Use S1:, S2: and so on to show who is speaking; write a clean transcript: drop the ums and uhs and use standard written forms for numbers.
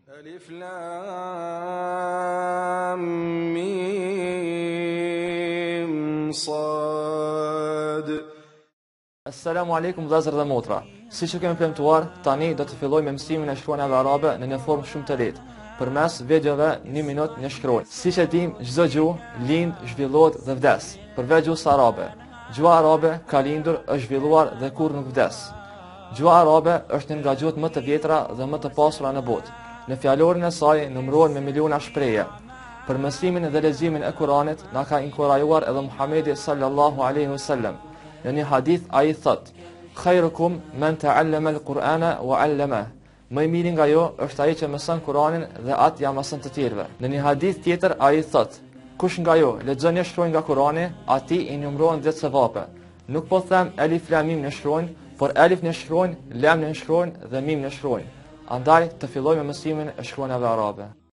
S1: ألف لام ميم صاد.
S2: Assalamu alaikum vëllezër dhe motra. Siç e kemi premtuar, tani do të fillojmë me mësimin e shkruajave arabe në një formë shumë të lehtë, përmes videove 1 minutë në shkruaj. Siç e dim, çdo gjuhë lind, zhvillohet dhe vdes. Përveç gjuhës arabe, gjuha arabe ka lindur, është zhvilluar dhe kurrë nuk vdes. Gjuha arabe është një nga gjuhët më të vjetra dhe më të pasura në botë. Në fjalorin e saj numërohen me miliona shprehje. Për mësimin dhe leximin e Kuranit na ka inkurajuar edhe Muhamedi sallallahu alaihi wasallam. Në një hadith ai thot: "Khairukum man ta'allama al-Qur'ana wa 'allama." Më i miri nga ju është ai që mëson Kur'anin dhe atë ja mëson të tjerëve. Në një hadith tjetër ai thot: "Kush nga ju lexon një shkronjë nga Kur'ani, atij i numërohen 10 sevape." Nuk po them alif lam mim në shkronjë, por alif në shkronjë, lam në shkronjë dhe mim në shkronjë. Andaj të fillojmë mësimin e shkronjave arabe.